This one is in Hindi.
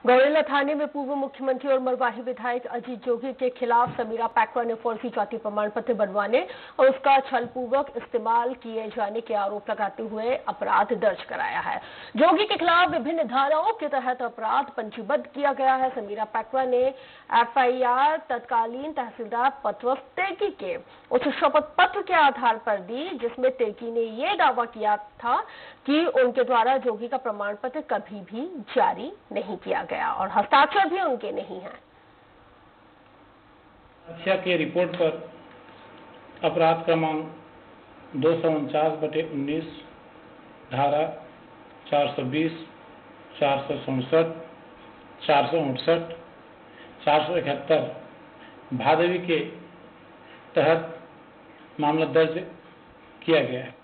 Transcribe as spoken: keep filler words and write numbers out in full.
गौरेला थाने में पूर्व मुख्यमंत्री और मरवाही विधायक अजीत जोगी के खिलाफ समीरा पैकरा ने फर्जी जाति प्रमाण पत्र बनवाने और उसका छलपूर्वक इस्तेमाल किए जाने के आरोप लगाते हुए अपराध दर्ज कराया है। जोगी के खिलाफ विभिन्न धाराओं के तहत अपराध पंजीबद्ध किया गया है। समीरा पैकरा ने एफआईआर तत्कालीन तहसीलदार पतवस्त तेकी के उस शपथ पत्र के आधार पर दी, जिसमें तेकी ने यह दावा किया था कि उनके द्वारा जोगी का प्रमाण पत्र कभी भी जारी नहीं किया गया और हस्ताक्षर भी उनके नहीं हैं। सुरक्षा के रिपोर्ट पर अपराध क्रमांक दो सौ उनचास बटे उन्नीस, धारा चार सौ बीस, चार सौ सड़सठ, चार सौ उनसठ, चार सौ इकहत्तर भादवी के तहत मामला दर्ज किया गया है।